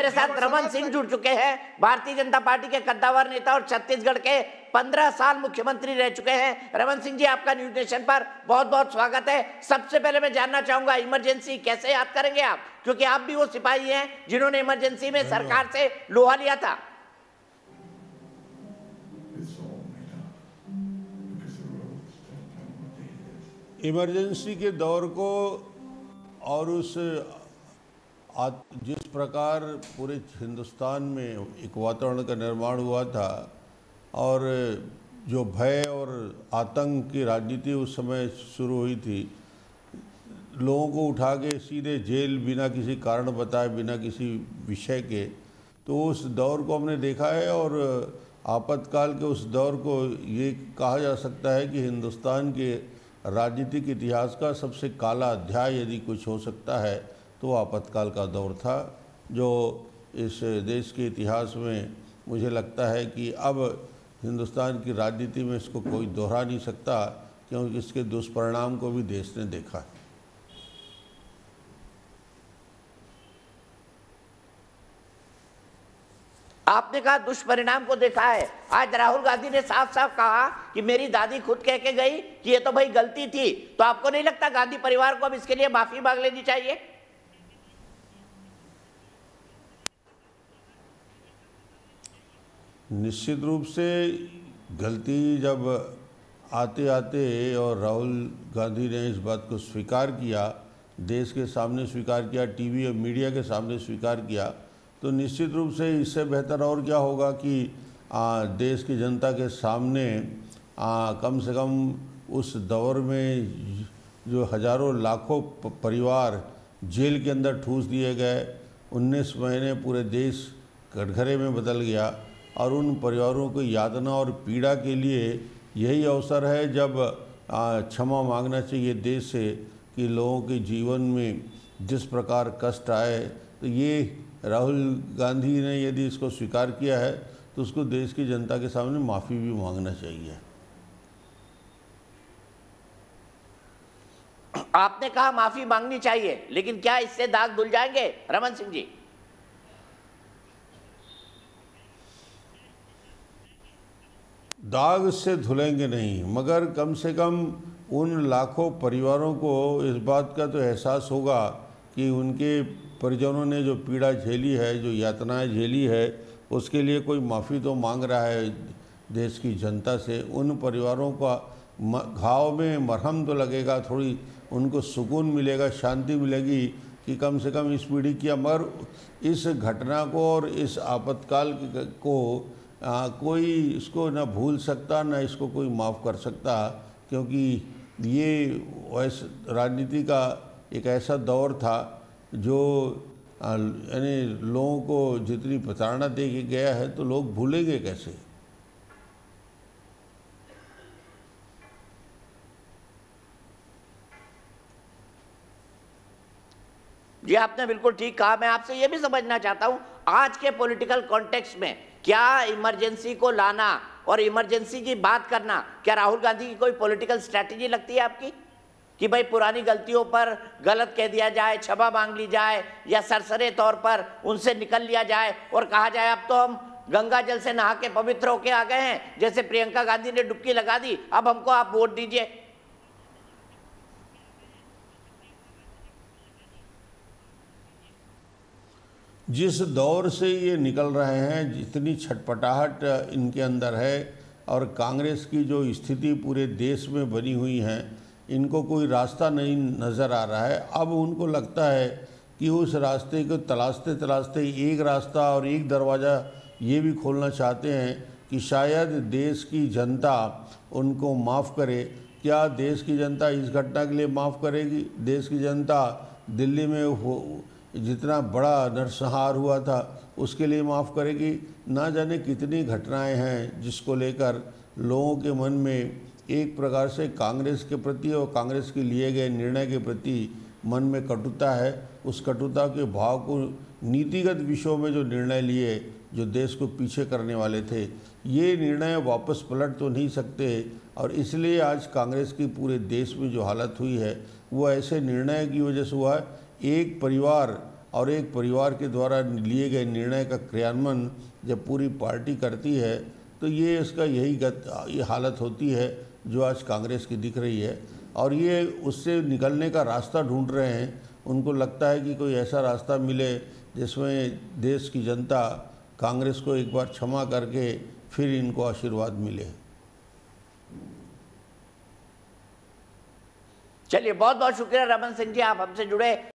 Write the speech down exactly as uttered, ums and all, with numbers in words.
मेरे साथ रमन सिंह जुड़ चुके हैं, भारतीय जनता पार्टी के कद्दावर नेता और छत्तीसगढ़ के पंद्रह साल मुख्यमंत्री रह चुके हैं। रमन सिंह जी, आपका न्यूज नेशन पर बहुत बहुत स्वागत है। सबसे पहले मैं जानना चाहूंगा, इमरजेंसी कैसे याद करेंगे आप, क्योंकि आप भी वो सिपाही हैं जिन्होंने इमरजेंसी में सरकार से लोहा लिया था। इमरजेंसी के दौर को और उस जिस प्रकार पूरे हिंदुस्तान में एक वातावरण का निर्माण हुआ था और जो भय और आतंक की राजनीति उस समय शुरू हुई थी, लोगों को उठा के सीधे जेल बिना किसी कारण बताए, बिना किसी विषय के, तो उस दौर को हमने देखा है। और आपातकाल के उस दौर को ये कहा जा सकता है कि हिंदुस्तान के राजनीतिक इतिहास का सबसे काला अध्याय यदि कुछ हो सकता है तो आपातकाल का दौर था, जो इस देश के इतिहास में मुझे लगता है कि अब हिंदुस्तान की राजनीति में इसको कोई दोहरा नहीं सकता, क्योंकि इसके दुष्परिणाम को भी देश ने देखा है। आपने कहा दुष्परिणाम को देखा है। आज राहुल गांधी ने साफ साफ कहा कि मेरी दादी खुद कह के गई कि ये तो भाई गलती थी। तो आपको नहीं लगता गांधी परिवार को अब इसके लिए माफी मांग लेनी चाहिए? निश्चित रूप से गलती जब आते आते और राहुल गांधी ने इस बात को स्वीकार किया, देश के सामने स्वीकार किया, टीवी और मीडिया के सामने स्वीकार किया, तो निश्चित रूप से इससे बेहतर और क्या होगा कि आ, देश की जनता के सामने आ, कम से कम उस दौर में जो हजारों लाखों परिवार जेल के अंदर ठूस दिए गए, उन्नीस महीने पूरे देश कटघरे में बदल गया, और उन परिवारों को यातना और पीड़ा के लिए यही अवसर है जब क्षमा मांगना चाहिए देश से कि लोगों के जीवन में जिस प्रकार कष्ट आए। तो ये राहुल गांधी ने यदि इसको स्वीकार किया है तो उसको देश की जनता के सामने माफ़ी भी मांगना चाहिए। आपने कहा माफी मांगनी चाहिए, लेकिन क्या इससे दाग धुल जाएंगे रमन सिंह जी? दाग से धुलेंगे नहीं, मगर कम से कम उन लाखों परिवारों को इस बात का तो एहसास होगा कि उनके परिजनों ने जो पीड़ा झेली है, जो यातनाएं झेली है, उसके लिए कोई माफ़ी तो मांग रहा है देश की जनता से। उन परिवारों का घाव में मरहम तो लगेगा, थोड़ी उनको सुकून मिलेगा, शांति मिलेगी कि कम से कम इस पीढ़ी की, मगर इस घटना को और इस आपातकाल को आ, कोई इसको ना भूल सकता, ना इसको कोई माफ़ कर सकता, क्योंकि ये वैसे राजनीति का एक ऐसा दौर था जो यानी लोगों को जितनी प्रताड़ना दे के गया है, तो लोग भूलेंगे कैसे। जी, आपने बिल्कुल ठीक कहा। मैं आपसे यह भी समझना चाहता हूं, आज के पॉलिटिकल कॉन्टेक्स्ट में क्या इमरजेंसी को लाना और इमरजेंसी की बात करना, क्या राहुल गांधी की कोई पॉलिटिकल स्ट्रैटेजी लगती है आपकी कि भाई पुरानी गलतियों पर गलत कह दिया जाए, क्षमा मांग ली जाए, या सरसरे तौर पर उनसे निकल लिया जाए और कहा जाए अब तो हम गंगा जल से नहा के पवित्र होके आ गए हैं, जैसे प्रियंका गांधी ने डुबकी लगा दी, अब हमको आप वोट दीजिए? जिस दौर से ये निकल रहे हैं, जितनी छटपटाहट इनके अंदर है, और कांग्रेस की जो स्थिति पूरे देश में बनी हुई है, इनको कोई रास्ता नहीं नज़र आ रहा है। अब उनको लगता है कि उस रास्ते को तलाशते तलाशते एक रास्ता और एक दरवाज़ा ये भी खोलना चाहते हैं कि शायद देश की जनता उनको माफ़ करे। क्या देश की जनता इस घटना के लिए माफ़ करेगी? देश की जनता दिल्ली में हो जितना बड़ा नरसंहार हुआ था उसके लिए माफ़ करेगी? ना जाने कितनी घटनाएं हैं जिसको लेकर लोगों के मन में एक प्रकार से कांग्रेस के प्रति और कांग्रेस के लिए गए निर्णय के प्रति मन में कटुता है। उस कटुता के भाव को नीतिगत विषयों में जो निर्णय लिए, जो देश को पीछे करने वाले थे, ये निर्णय वापस पलट तो नहीं सकते, और इसलिए आज कांग्रेस की पूरे देश में जो हालत हुई है वो ऐसे निर्णय की वजह से हुआ है। एक परिवार और एक परिवार के द्वारा लिए गए निर्णय का क्रियान्वयन जब पूरी पार्टी करती है तो ये इसका यही गत ये हालत होती है जो आज कांग्रेस की दिख रही है। और ये उससे निकलने का रास्ता ढूंढ रहे हैं। उनको लगता है कि कोई ऐसा रास्ता मिले जिसमें देश की जनता कांग्रेस को एक बार क्षमा करके फिर इनको आशीर्वाद मिले। चलिए, बहुत बहुत शुक्रिया रमन सिंह जी, आप हमसे जुड़े।